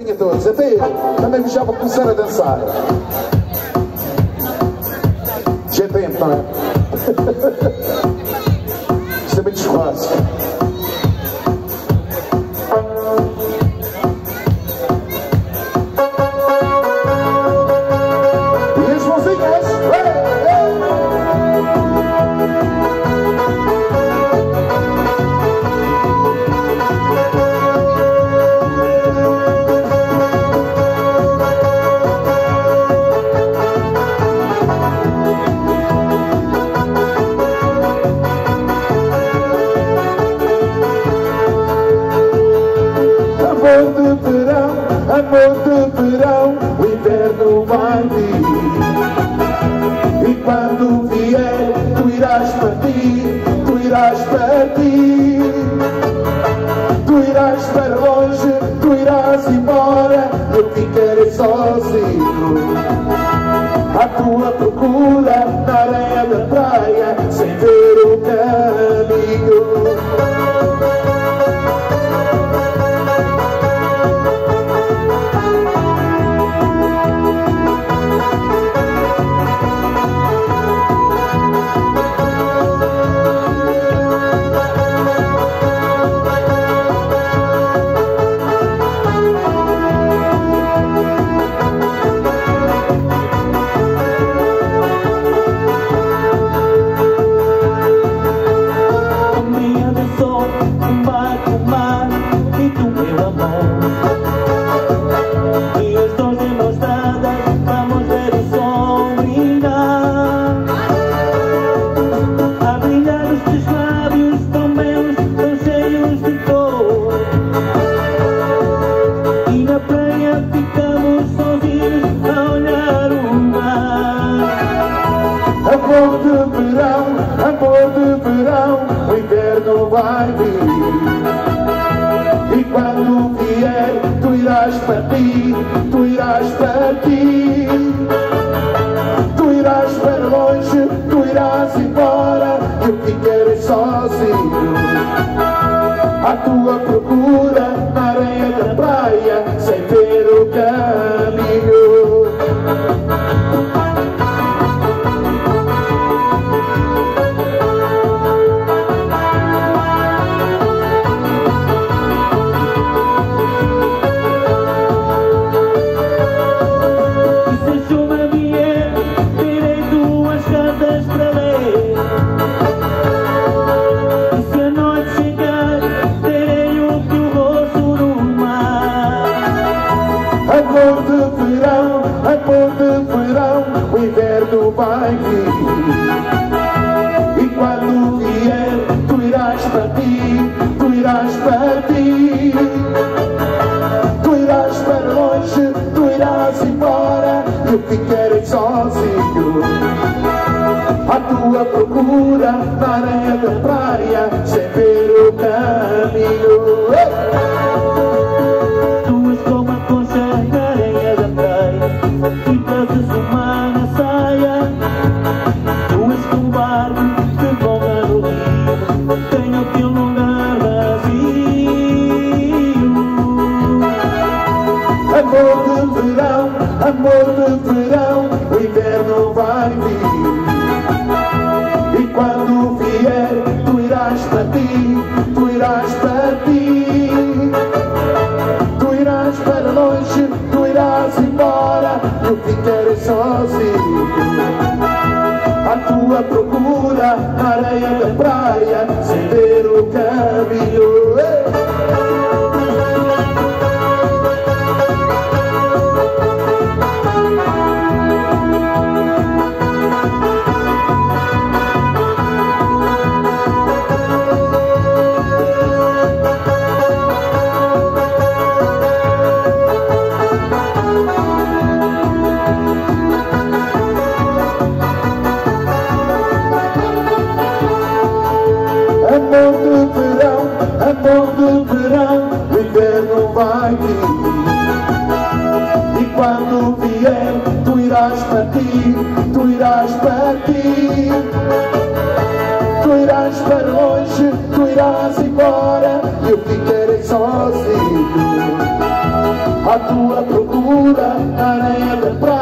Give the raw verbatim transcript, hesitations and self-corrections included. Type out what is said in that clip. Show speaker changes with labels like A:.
A: A todos, até eu também já vou começar a dançar. Já tem tempo, não é? Isto é muito espaço. E as mãozinhas, amor de verão, amor de verão, o inverno vai vir. E quando vier, tu irás partir, tu irás partir. Tu irás para longe, tu irás embora, eu ficarei sozinho. À tua procura, na areia da praia, sem ver o caminho. Amor de verão, amor de verão, o inverno vai vir. E quando vier, tu irás partir, tu irás partir. Tu irás para longe, tu irás embora, eu ficarei sozinho. À tua procura, na areia da praia, sem ver o caminho. Amor de verão, amor de verão, o inverno vai vir. E quando vier, tu irás partir, tu irás partir. Tu irás para longe, tu irás embora, eu ficarei sozinho. À tua procura, na areia da praia, sem ver o caminho. Amor de verão, amor de verão, o inverno vai vir. E quando vier, tu irás partir, tu irás partir. Tu irás para longe, tu irás embora, eu ficarei sozinho. À tua procura, na areia da praia, sem ver o caminho. Amor de verão, amor de verão, o inverno vai vir. E quando vier, tu irás partir, tu irás partir. Tu irás para longe, tu irás embora, eu ficarei sozinho. à tua procura na areia da praia.